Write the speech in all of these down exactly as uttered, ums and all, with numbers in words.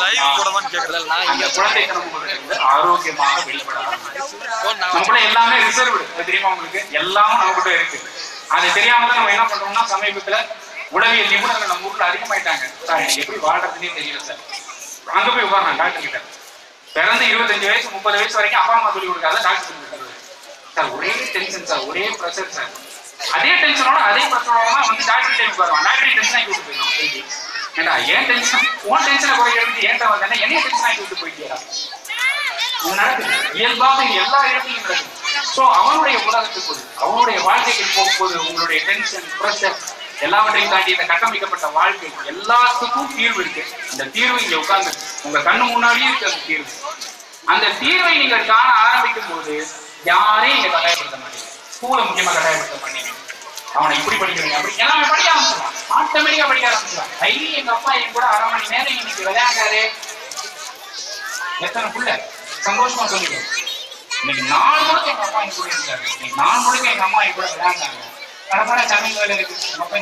அந்த குழந்தைத்தனம் வந்து ஆரோக்கியமாக வெளிப்படாது. நம்மள எல்லாமே ரிசர்வ்டு தெரியுமா உங்களுக்கு, எல்லாம் நம்மகிட்ட இருக்கு. அது தெரியாம தான் நம்ம என்ன பண்றோம்னா சமீபத்துல உளவியல் நிபுணர்கள் நம்ம ஊர்ல அதிகமாயிட்டாங்க. சார் எனக்கு எப்படி வாழ்றதுன்னே தெரியல சார். அங்க போய் உட்கார்றாங்க டாக்டர் கிட்ட. பிறந்து இருபத்தஞ்சு வயசு முப்பது வயசு வரைக்கும் அப்பா அம்மா சொல்லி கொடுக்காத டாக்டர் சொல்லி கொடுத்தாரு. சார் ஒரே டென்ஷன் சார், ஒரே ப்ரெஷர் சார். அதே டென்ஷனோட அதே ப்ரெஷரோட வந்து டாக்டர் டைம் வருவாங்க. டாக்டர் டென்ஷன் ஆகி விட்டு போயிடும். ஏண்டா ஏன் டென்ஷன், உன் டென்ஷனை குறைக்கிறது ஏன்டா வந்தேன்னா என்னைய டென்ஷன் ஆகி விட்டு போயிட்டியா. நடக்குது இயல்பாக எல்லா இடத்துலையும் நடக்குது. ஸோ அவனுடைய உலகத்துக்குள் அவனுடைய வாழ்க்கைக்கு போகும்போது உங்களுடைய டென்ஷன் ப்ரெஷர் எல்லாவற்றையும் தாண்டி இந்த கட்டமைக்கப்பட்ட வாழ்க்கை எல்லாத்துக்கும் தீர்வு இருக்கு. இந்த தீர்வு இங்க உட்கார்ந்து உங்க கண்ணு முன்னாடியே இருக்கு. அந்த தீர்வு அந்த தீர்வை நீங்கள் காண ஆரம்பிக்கும் போது யாரையும் இங்க கட்டாயப்படுத்த மாட்டீங்க. ஸ்கூலை முக்கியமா கட்டாயப்படுத்த மாட்டீங்க. அவனை இப்படி படிக்கிறீங்க அப்படி எல்லாமே படிக்க ஆரம்பிச்சிடலாம். ஆட்டோமேட்டிக்கா படிக்க ஆரம்பிச்சிடலாம். டெய்லி எங்க அப்பா என் கூட அரை மணி நேரம் இன்னைக்கு விளையாண்டாரு, எத்தனை புள்ள சந்தோஷமா சொல்லிடுவோம். இன்னைக்கு நாலு முழுக்க எங்க அப்பா என் கூட இருந்தாரு, இன்னைக்கு நாலு முழுக்க எங்க அம்மா என் கூட விளையாண்டாங்க. கடப்பாட சமையல் வேலை இருக்கு,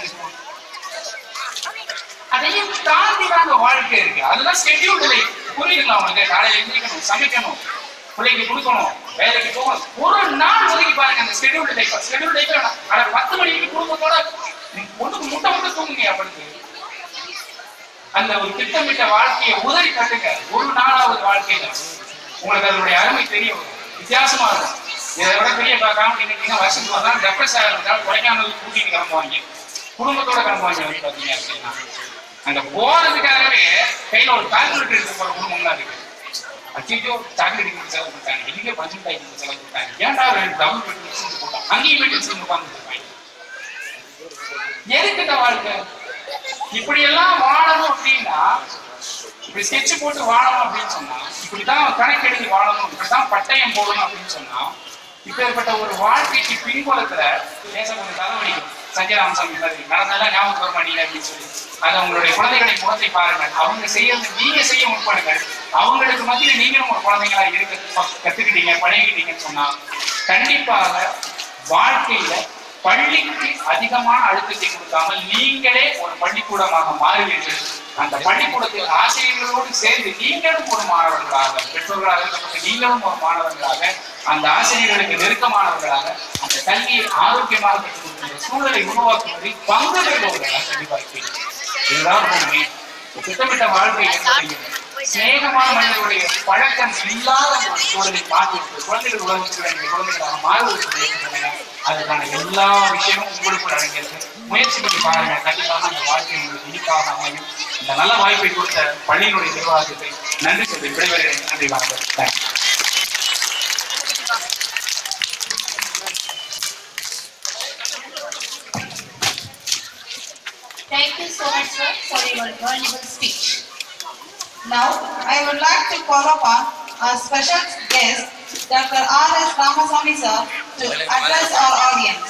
அதையும் தாண்டி தாங்க வாழ்க்கை இருக்கு. அதுதான் ஸ்கெட்யூல் இல்லை. புரியுதுங்களா உங்களுக்கு? காலையில எழுந்திரிக்கணும், சமைக்கணும், பிள்ளைக்கு கொடுக்கணும், வேலைக்கு போகணும். ஒரு நாள் ஒதுக்கி பாருங்க அந்த ஸ்கெட்யூல் டைப். ஸ்கெட்யூல் டைப்ல அதை பத்து மணிக்கு குடும்பத்தோட ஒன்றுக்கு முட்டை முட்டை தூங்குங்க அப்படின்னு அந்த ஒரு திட்டமிட்ட வாழ்க்கையை உதறி கட்டுங்க. ஒரு நாளாவது வாழ்க்கையில உங்களுக்கு அதனுடைய அருமை தெரியும். வித்தியாசமா இருக்கும். இதை விட பெரிய பார்க்காம இன்னைக்கு வருஷத்துக்கு வந்தாலும் டெப்ரெஸ் ஆகிறதுனால கொடைக்கானல் கூட்டிட்டு கிளம்புவாங்க, குடும்பத்தோட கிளம்புவாங்க அப்படின்னு பார்த்தீங்க அப்படின்னா அங்க போறதுக்காகவே கையில ஒரு கால்குலேட்டர் எடுத்து போற குடும்பம்லாம் இருக்கு. அச்சோ சாக்லேட் செலவு கொடுத்தாங்க, இதுக்கே பஞ்சு டைக்கு செலவு கொடுத்தாங்க, ஏன்டா ரெண்டு டபுள் பெட் போட்டாங்க, அங்கேயும் போய் டென்ஷன் உட்கார்ந்து இருப்பாங்க. எதுக்கு இந்த வாழ்க்கை? இப்படி எல்லாம் வாழணும் அப்படின்னா, இப்படி ஸ்கெட்ச் போட்டு வாழணும் அப்படின்னு சொன்னா, இப்படிதான் கணக்கெடுத்து வாழணும், இப்படிதான் பட்டயம் போடணும் அப்படின்னு சொன்னா, இப்பேற்பட்ட ஒரு வாழ்க்கைக்கு பின்புலத்துல பேச கொஞ்சம் தலைவலிக்கும். சஞ்சய் ராமசாமி நடந்ததெல்லாம் ஞாபகம் வர மாட்டீங்க அப்படின்னு சொல்லி அதை உங்களுடைய குழந்தைகளின் முகத்தை பாருங்க. அவங்க செய்யறது நீங்க செய்ய முற்படுங்க. அவங்களுக்கு மத்தியில நீங்களும் ஒரு குழந்தைங்களா இருக்க கத்துக்கிட்டீங்க, பழகிக்கிட்டீங்கன்னு சொன்னா கண்டிப்பாக வாழ்க்கையில பள்ளிக்கு அதிகமான அழுத்தத்தை கொடுக்காமல் நீங்களே ஒரு பள்ளிக்கூடமாக மாறுவீர்கள். அந்த பள்ளிக்கூடத்தில் ஆசிரியர்களோடு சேர்ந்து நீங்களும் ஒரு மாணவர்களாக, பெற்றோர்களாக இருக்கப்பட்ட நீங்களும் ஒரு மாணவர்களாக, அந்த ஆசிரியர்களுக்கு நெருக்கமானவர்களாக அந்த கல்வியை ஆரோக்கியமாக பெற்றுக் கொடுக்கின்ற சூழலை உருவாக்குவதில் பங்கு பெறுபவர்களாக கண்டிப்பாக இதுதான் உண்மை. திட்டமிட்ட வாழ்க்கை என்பதையும் சிநேகமான மனிதர்களுடைய பழக்கம் இல்லாத ஒரு சூழலை மாற்றி குழந்தைகள் உலகத்தில் குழந்தைகளாக மாறுவதற்கு அதுக்கான எல்லா விஷயமும் உங்களுக்கு அடங்கியது. முயற்சி பண்ணி பாருங்க. கண்டிப்பாக அந்த வாழ்க்கை உங்களுக்கு இனிப்பாக அமையும். இந்த நல்ல வாய்ப்பை கொடுத்த பள்ளியினுடைய நிர்வாகத்தை நன்றி சொல்லி விடைபெறுகிறேன். நன்றி, வணக்கம். Thank you so much, sir, for your valuable speech. Now, I would like to call upon our special guest, Doctor R S Ramasamy, sir, to address our audience.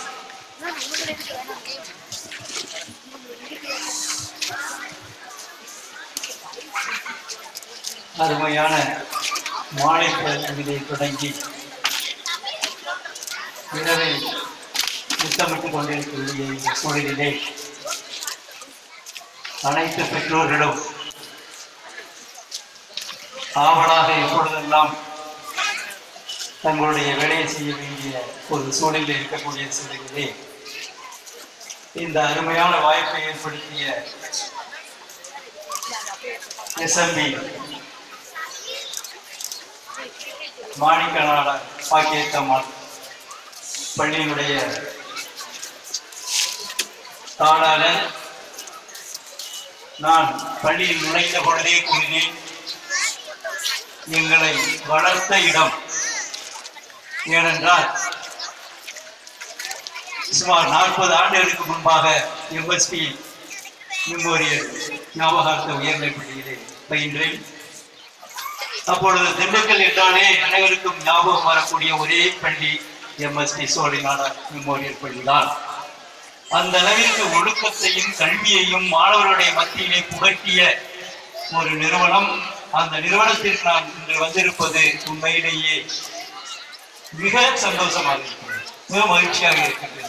அருமையான மாலை பொழுதிலே தொடங்கி இரவை முத்தமிட்டுக் கொண்டிருக்கக்கூடிய இந்த சூழலிலே அனைத்து பெற்றோர்களும் ஆவலாக எப்பொழுதெல்லாம் தங்களுடைய வேலையை செய்ய வேண்டிய ஒரு சூழலில் இருக்கக்கூடிய சூழலிலே இந்த அருமையான வாய்ப்பை ஏற்படுத்திய எஸ்எம்பி மாணிக்கநாதர் பாக்கியத்தம்மாள் பள்ளியினுடைய தாளாளர், நான் பள்ளியில் நுழைந்த பொழுதே கூறினேன், எங்களை வளர்த்த இடம். ஏனென்றால் சுமார் நாற்பது ஆண்டுகளுக்கு முன்பாக எம்எஸ்பி மெமோரியல் ஞாபகார்த்த உயர்நிலைப் பள்ளியிலே பயின்றேன். அப்பொழுது திண்டுக்கல் என்றாலே அனைவருக்கும் ஞாபகம் வரக்கூடிய ஒரே பள்ளி எம்எஸ்பி சோழிநாடார் மெமோரியல் பள்ளிதான். அந்த அளவிற்கு ஒழுக்கத்தையும் கல்வியையும் மாணவர்களுடைய மத்தியிலே புகட்டிய ஒரு நிறுவனம். அந்த நிறுவனத்திற்கு நான் இன்று வந்திருப்பது உண்மையிலேயே மிக சந்தோஷமாக இருக்கிறது, மிக மகிழ்ச்சியாக இருக்கின்றது.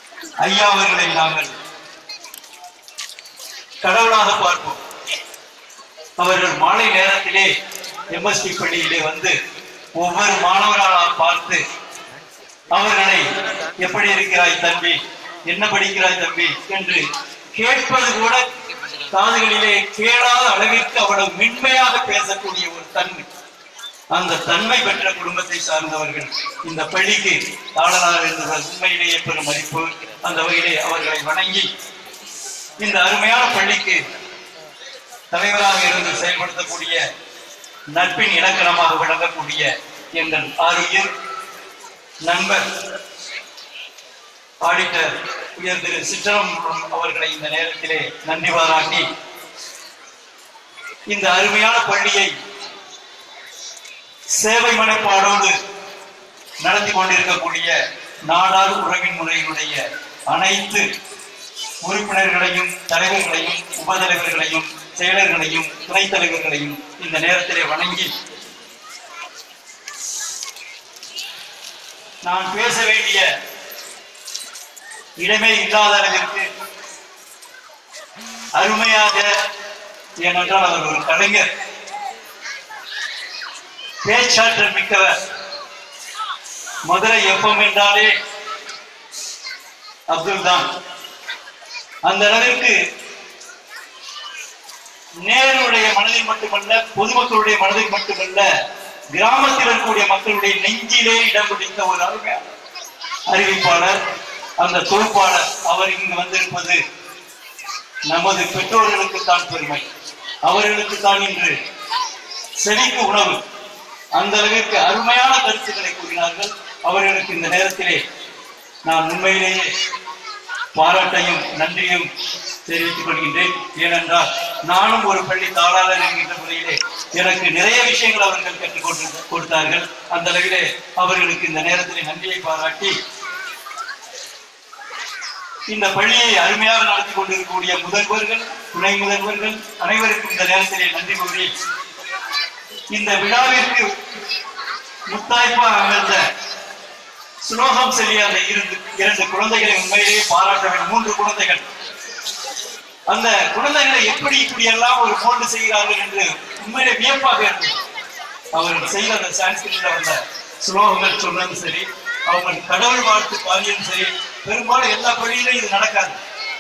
ஐயா அவர்களை நாங்கள் கடவுளாக பார்ப்போம். அவர்கள் மாலை நேரத்திலே எம்எஸ்டி பள்ளியிலே வந்து ஒவ்வொரு மாணவர்களாக பார்த்து அவர்களை எப்படி இருக்கிறாய் தம்பி, என்ன படிக்கிறாய் தம்பி என்று கேட்பது கூட காதுகளிலே கேளாத அளவிற்கு அவ்வளவு மென்மையாக பேசக்கூடிய ஒரு தன்மை, அந்த தன்மை பெற்ற குடும்பத்தை சார்ந்தவர்கள் இந்த பள்ளிக்கு தாளனார் என்பவர் உண்மையிலேயே பெரும் மதிப்பு. அந்த வகையிலே அவர்களை வணங்கி இந்த அருமையான பள்ளிக்கு தலைவராக இருந்து செயல்படுத்தக்கூடிய நட்பின் இலக்கணமாக விளங்கக்கூடிய எங்கள் ஆரோக்கியர் நண்பர் ஆடிட்டர் உயர் திரு சிற்றம்பலம் அவர்களை இந்த நேரத்திலே நன்றி பாராட்டி இந்த அருமையான பள்ளியை சேவை மனப்பாடோடு நடத்தி கொண்டிருக்கக்கூடிய நாடார் உறவின் முறையினுடைய அனைத்து உறுப்பினர்களையும் தலைவர்களையும் உபதலைவர்களையும் செயலர்களையும் துணைத் தலைவர்களையும் இந்த நேரத்திலே வணங்கி நான் பேச வேண்டிய இடமே இல்லாத அளவிற்கு அருமையாக, ஏனென்றால் அவர் ஒரு கலைஞர், பேச்சாற்றல் மிக்கவர். மதுரை எஃப்எம் என்றாலே அப்துல் தான். அந்த அளவிற்கு நேருடைய மனதில் மட்டுமல்ல, பொதுமக்களுடைய மனதில் மட்டுமல்ல, கிராமத்தில் இருக்கக்கூடிய மக்களுடைய நெஞ்சிலே இடம் பிடித்த ஒரு அருமையான அறிவிப்பாளர், அந்த தொகுப்பாளர். அவர் இங்கு வந்திருப்பது நமது பெற்றோர்களுக்கு தான் பெருமை, அவர்களுக்கு தான் இன்று செழிக்கு உணவு. அந்த அளவிற்கு அருமையான கருத்துக்களை கூறினார்கள். அவர்களுக்கு இந்த நேரத்திலே நான் உண்மையிலேயே பாராட்டையும் நன்றியும் தெரிவித்துக் கொள்கின்றேன். ஏனென்றால் நானும் ஒரு பள்ளி தாளாளர் என்கின்ற முறையிலே எனக்கு நிறைய விஷயங்கள் அவர்கள் கற்றுக் கொண்டு கொடுத்தார்கள். அந்த அளவிலே அவர்களுக்கு இந்த நேரத்திலே நன்றியை பாராட்டி இந்த பள்ளியை அருமையாக நடத்தி கொண்டிருக்கக்கூடிய முதல்வர்கள், துணை முதல்வர்கள் அனைவருக்கும் இந்த நேரத்திலே நன்றி கூறி இந்த விழாவிற்கு முத்தாய்ப்பாக அமைந்த சுலோகம் செல்லிய அந்த இரண்டு இரண்டு குழந்தைகளை உண்மையிலேயே பாராட்ட வேண்டும். மூன்று குழந்தைகள். அந்த குழந்தைகளை எப்படி இப்படி எல்லாம் ஒரு மோல்டு செய்கிறார்கள் என்று உண்மையிலே வியப்பாக இருந்தது. அவர்கள் செய்த அந்த சான்ஸ்கிரிட்ல வந்த சுலோகங்கள் சொன்னதும் சரி, அவங்க கடவுள் வாழ்த்து பாடியும் சரி, பெரும்பாலும் எல்லா பள்ளியிலும் இது நடக்காது.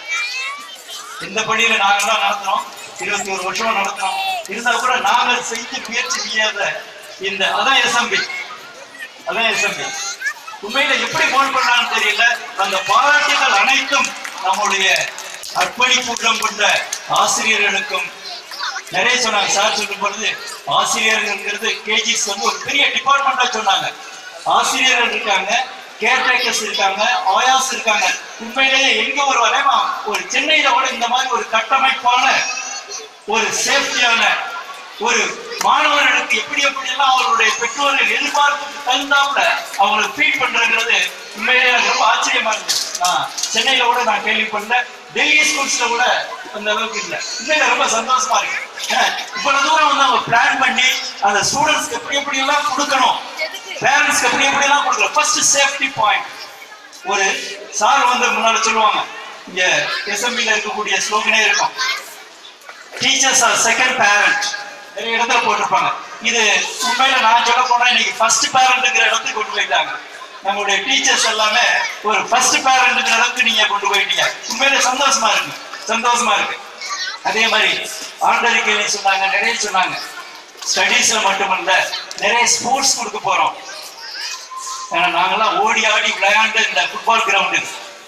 எந்த பள்ளியில நாங்கள்லாம் நடத்துறோம், இருபத்தி ஒரு வருஷமா நடத்துறோம். இருந்தா கூட நாங்கள் செய்து முயற்சி செய்யாத இந்த அதான் எஸ்எம்பி அதான் எஸ்எம்பி உண்மையில எப்படி மோல் பண்ணான்னு தெரியல. அந்த பாராட்டுகள் அனைத்தும் நம்முடைய அர்ப்பணிப்புடன் கொண்ட ஆசிரியர்களுக்கும் நிறைய சொன்னாங்க. சார் சொல்லும் பொழுது ஆசிரியர்கள்ங்கிறது கேஜிஸ் வந்து ஒரு பெரிய டிபார்ட்மெண்டா சொன்னாங்க. ஆசிரியர்கள் இருக்காங்க, கேர்டேக்கர்ஸ் இருக்காங்க, ஆயாஸ் இருக்காங்க. உண்மையிலேயே எங்க ஒரு வரைமா ஒரு சென்னையில கூட இந்த மாதிரி ஒரு கட்டமைப்பான ஒரு சேஃப்டியான ஒரு மாணவர்களுக்கு எப்படி எப்படி எல்லாம் அவர்களுடைய பெற்றோர்கள் எதிர்பார்ப்புக்கு தகுந்தாப்புல அவங்களை ஃபீட் பண்றதுங்கிறது உண்மையிலேயே ரொம்ப ஆச்சரியமா இருக்கு. நான் சென்னையில கூட நான் கேள்விப்பட்ட டெல்லி ஸ்கூல்ஸ்ல கூட அந்த அளவுக்கு இல்லை. உண்மையில ரொம்ப சந்தோஷமா இருக்கு. இவ்வளவு தூரம் வந்து அவங்க பிளான் பண்ணி அந்த ஸ்டூடெண்ட்ஸ்க்கு எப்படி எப்படி எல்லாம் கொடுக்கணும், பேரண்ட்ஸ்க்கு எப்படி எப்படி எல்லாம் கொடுக்கணும். First safety point. ஒரு சார் வந்து முன்னாடி சொல்லுவாங்க, இங்க எஸ்எம்பில இருக்கக்கூடிய ஸ்லோகனே இருக்கும், டீச்சர்ஸ் ஆர் செகண்ட் பேரண்ட். நிறைய இடத்துல போட்டிருப்பாங்க. இது உண்மையில நான் சொல்ல போனா இன்னைக்கு ஃபர்ஸ்ட் பேரண்ட்ங்கிற இடத்துக்கு கொண்டு போயிட்டாங்க. நம்மளுடைய டீச்சர்ஸ் எல்லாமே ஒரு ஃபர்ஸ்ட் பேரண்ட்ங்கிற அளவுக்கு நீங்க கொண்டு போயிட்டீங்க. உண்மையில சந்தோஷமா இருக்கு, சந்தோஷமா இருக்கு. அதே மாதிரி ஆண்டறிக்கையில சொன்னாங்க, நிறைய சொன்னாங்க. ஸ்டடீஸ்ல மட்டுமல்ல, நிறைய ஸ்போர்ட்ஸ் கொடுக்க போறோம். ஏன்னா நாங்கெல்லாம் ஓடி ஆடி விளையாண்டு இந்த ஃபுட்பால் கிரவுண்டு.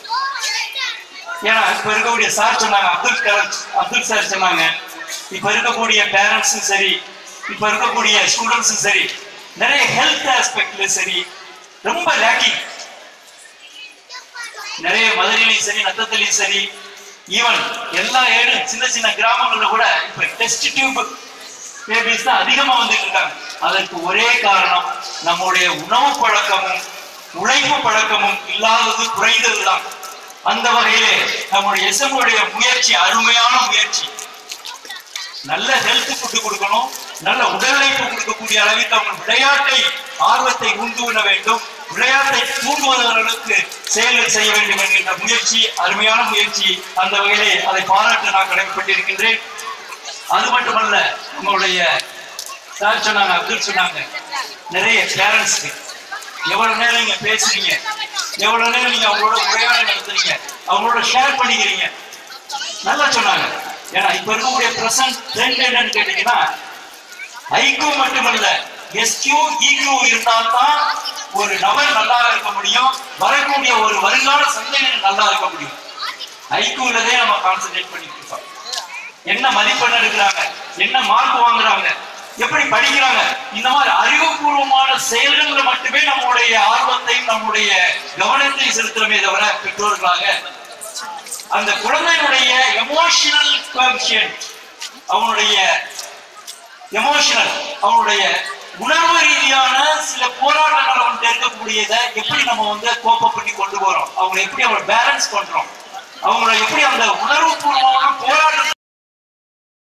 ஏன்னா இப்ப இருக்கக்கூடிய சார் சொன்னாங்க, அப்துல் கலாம் அப்துல் சார் சொன்னாங்க, இப்ப இருக்கக்கூடிய பேரண்ட்ஸும் சரி, இப்ப இருக்கக்கூடிய ஸ்டூடெண்ட்ஸும் சரி, நிறைய ஹெல்த் ஆஸ்பெக்ட்ல சரி ரொம்ப லேக்கிங். நிறைய மதுரையிலையும் சரி, நத்தத்திலையும் சரி, ஈவன் எல்லா ஏடு சின்ன சின்ன கிராமங்கள்ல கூட இப்ப டெஸ்ட் டியூப் பேபிஸ் தான் அதிகமா வந்துட்டு இருக்காங்க. அதற்கு ஒரே காரணம் நம்முடைய உணவு பழக்கமும் உழைப்பு பழக்கமும் இல்லாதது, குறைந்ததுதான். அந்த வகையிலே நம்முடைய எஸ்எம்முடைய முயற்சி அருமையான முயற்சி. நல்ல ஹெல்த் ஃபுட்டு கொடுக்கணும், நல்ல உடலுழைப்பு கொடுக்கக்கூடிய அளவிற்கு அவங்க விளையாட்டை ஆர்வத்தை உண்டு வேண்டும், விளையாட்டை தூண்டுவதற்கு செயல்கள் செய்ய வேண்டும் என்கின்ற முயற்சி அருமையான முயற்சி. அந்த வகையிலே அதை பாராட்ட நான் கடமைப்பட்டிருக்கின்றேன். அது மட்டுமல்ல, நம்மளுடைய சார் சொன்னாங்க, அப்துல் சொன்னாங்க, நிறைய பேரண்ட்ஸ்க்கு எவ்வளவு நேரம் நீங்க பேசுறீங்க, எவ்வளவு நேரம் நீங்க அவங்களோட உரையாடல் நடத்துறீங்க, அவங்களோட ஷேர் பண்ணிக்கிறீங்க, நல்லா சொன்னாங்க. ஏன்னா இப்ப இருக்கக்கூடிய பிரசன்ட் ட்ரெண்ட் என்னன்னு கேட்டீங்கன்னா, ஐக்யூ மட்டுமல்ல எஸ்கியூ ஈக்யூ இருந்தால்தான் ஒரு நபர் நல்லா இருக்க முடியும், வரக்கூடிய ஒரு வருங்கால சந்தேகம் நல்லா இருக்க முடியும். ஐக்யூலதே நம்ம கான்சென்ட்ரேட் பண்ணிட்டு இருக்கோம். என்ன மதிப்பெண் எடுக்கிறாங்க, என்ன மார்க் வாங்குறாங்க, எப்படி படிக்கிறாங்க, இந்த மாதிரி அறிவுபூர்வமான செயல்கள்ல மட்டுமே நம்முடைய ஆர்வத்தையும் நம்முடைய கவனத்தையும் செலுத்துறமே தவிர பெற்றோர்களாக அந்த குழந்தையினுடைய எமோஷனல் கோஎஃபிஷியன்ட், அவனுடைய எமோஷனல், அவனுடைய உணர்வு ரீதியான சில போராட்டங்கள் அவன் இருக்கக்கூடியதை எப்படி நம்ம வந்து கோப்பப் பண்ணி கொண்டு போறோம், அவங்களை எப்படி அவங்களை பேலன்ஸ் பண்றோம், அவங்களை எப்படி அந்த உணர்வு பூர்வமான போராட்டத்தை